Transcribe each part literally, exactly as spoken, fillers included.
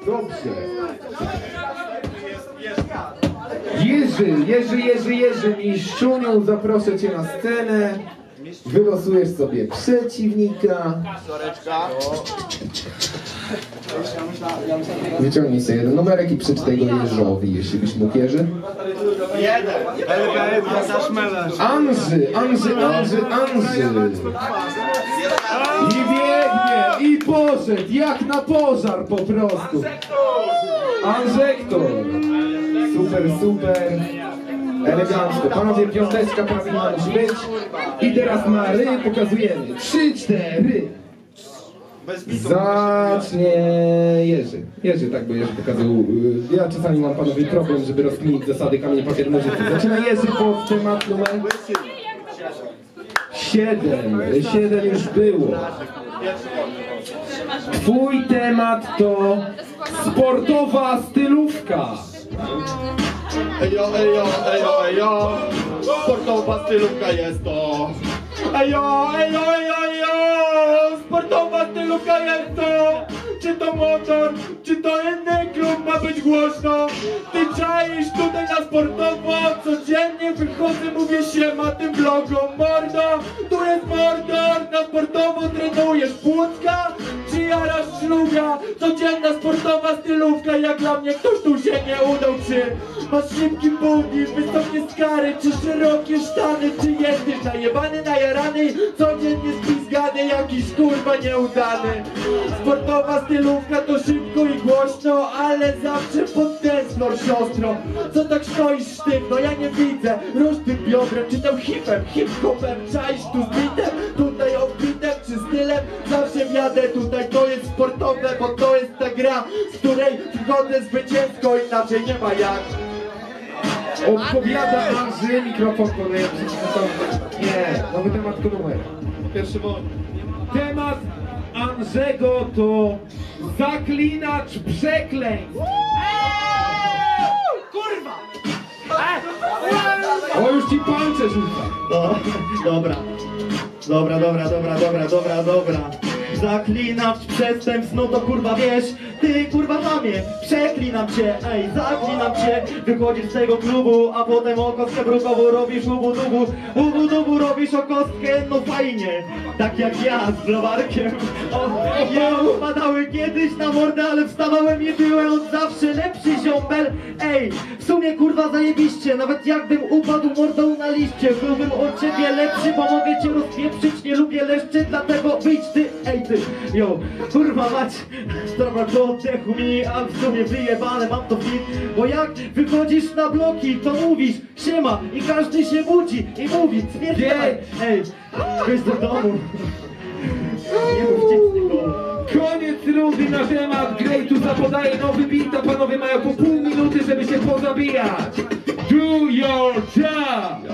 Dobrze. Jerzy, Jerzy, Jerzy, Jerzy, mistrzuniu, zaproszę cię na scenę. Wylosujesz sobie przeciwnika. Wyciągnij sobie jeden numerek i przeczytaj go Jerzowi, jeśli byś mógł, Jerzy. Jeden. Andrzy, Andrzy, Andrzy, Andrzy. I biegnie, i poszedł, jak na pożar po prostu. Anżektor. Super, super. Elegancko. Panowie, piąteczka powinna musi być. I teraz na ry pokazujemy. Trzy, cztery. Zacznie Jerzy. Jerzy, tak by Jerzy pokazał. Ja czasami mam, panowie, problem, żeby rozkminić zasady kamień, papier, nożyce. Zaczyna Jerzy pod temat numer siedem. Siedem już było. Twój temat to sportowa stylówka. Ejo, ejo, ejo, ejo, sportowa stylówka jest to. Ejo, ejo, ejo, ejo, sportowa stylówka jest to. Czy to motor, czy to inny klub, ma być głośno. Ty czaisz tutaj na sportowo, codziennie wychodzę, mówię siema tym blogom. Mordo, tu jest mordor, na sportowo trenujesz Płocka, czy jarasz szluga? Codzienna sportowa stylówka, jak dla mnie ktoś tu się nie udał. Czy masz szybki bugi, wysokie skary, czy szerokie sztany? Czy jesteś najebany, najarany, codziennie spizgany, jakiś kurwa nieudany? Sportowa stylówka to szybko i głośno, ale zawsze pod ten floor, siostro. Co tak stoisz sztywno? Ja nie widzę. Rusz tym biodrem, czy tam hipem, hip-hopem, czaisz tu z bitem, tutaj odbitem, czy stylem? Zawsze wjadę tutaj, to jest sportowe, bo to jest ta gra, z której wychodzę zwycięsko, inaczej nie ma jak. Odpowiada Andrzej, mikrofon podaje przeciwnikom. Nie, nowy temat, tylko numer. Pierwszy bądź. Temat Andrzego to zaklinacz przekleństw. Kurwa! O, już ci palce rzuca. No, dobra. Dobra, dobra, dobra, dobra, dobra, dobra. Zaklinam przestępstw, no to kurwa wiesz. Ty kurwa mamie, przeklinam cię, ej, zaklinam cię. Wychodzisz z tego klubu, a potem o kostkę brukową robisz ubu dubu. Ubu dubu robisz o kostkę, no fajnie. Tak jak ja z blowarkiem. O, nie upadały kiedyś na mordę, ale wstawałem i byłem od zawsze lepszy ziombel. Ej, w sumie kurwa zajebiście, nawet jakbym upadł mordą na liście, byłbym od ciebie lepszy, bo mogę cię rozpieprzyć, nie lubię leszczy, dlatego wyjdź ty, ej ty, yo, kurwa mać, dobra, do oddechu mi, a w sumie wyjebane, mam to fit, bo jak wychodzisz na bloki, to mówisz siema i każdy się budzi i mówi, spierdalaj, ej, weź do domu, nie mówcie tego. Koniec rundy na temat Greatu zapodaje nowy beat, a panowie mają po pół minuty, żeby się pozabijać. Do your job!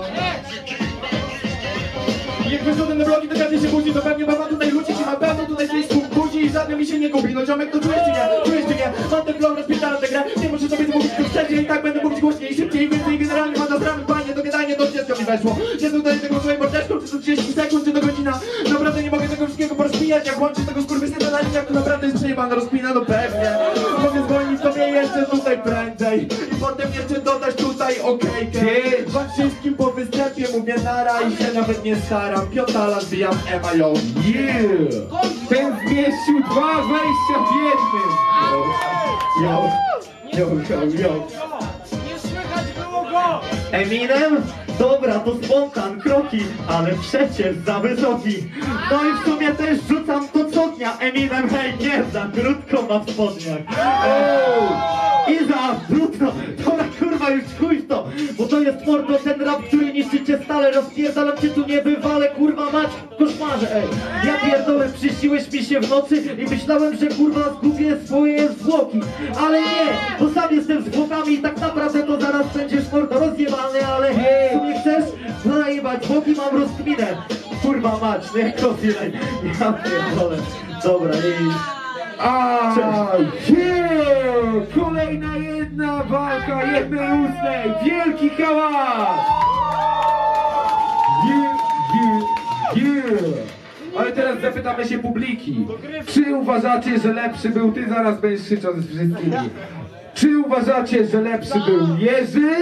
Jak wychodzę na blogi, to każdy się budzi, to pewnie mama tutaj ludzi, i na pewno tutaj gdzieś słuch budzi i żadne mi się nie gubi. No ziomek, to czujesz czy nie? Czujesz czy nie? Mam ten vlog, rozpierdalam tę grę, nie muszę sobie mówić tu wszędzie i tak będę mówić głośniej, szybciej, więcej, generalnie mam zasrany panie, to gadanie do dziecka mi weszło. Nie tutaj tego swoim mordeczką, czy to trzydzieści sekund, czy to godzina. Naprawdę nie mogę tego wszystkiego porozpijać, jak łączę tego skurwysyna na liniach, to naprawdę jest przejebane, rozpina, no pewnie. Mogę zwolnić sobie jeszcze tutaj prędzej i potem jeszcze dodać tutaj okejkę. Wam wszystkim po występie mówię nara i się nawet nie staram. Piotala zbijam Ema, yo. Yeah! Ten zmieścił dwa wejścia w jednym! Yo, yo, yo, yo. Nie słychać było go! Eminem? Dobra, to spontan, kroki, ale przecież za wysoki. No i w sumie też rzucam to co dnia. Eminem, hej, nie za krótko ma w spodniach. I za brudno, dobra kurwa już chuj w to, bo to jest mordo ten rap, który niszczycie stale, rozpierdalam cię tu niebywale, kurwa mać, koszmarze, ej. Ja pierdolę, przysiłeś mi się w nocy i myślałem, że kurwa zgubię swoje zwłoki, ale nie, bo sam jestem zwłokami i tak naprawdę to zaraz będziesz mordo rozjebany, ale w sumie chcesz najebać, boki mam rozkminę, kurwa mać, nie kosylej, ja pierdolę, dobra i... A, yeah! Kolejna jedna walka jednej ustnej! Wielki hałas! Yeah, yeah, yeah! Ale teraz zapytamy się publiki. Czy uważacie, że lepszy był... Ty zaraz będziesz krzyczał ze wszystkimi. Czy uważacie, że lepszy był Jerzy?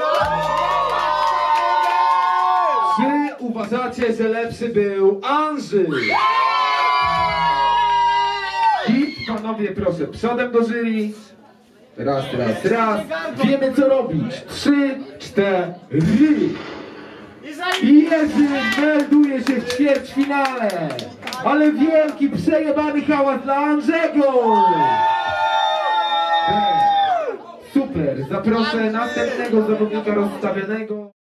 Czy uważacie, że lepszy był Andrzej? I panowie, proszę, przodem do jury. Raz, raz, raz. Wiemy, co robić. Trzy, cztery. I Jerzy melduje się w ćwierćfinale. Ale wielki, przejebany hałas dla Andrzego. Super, zaproszę następnego zawodnika rozstawionego.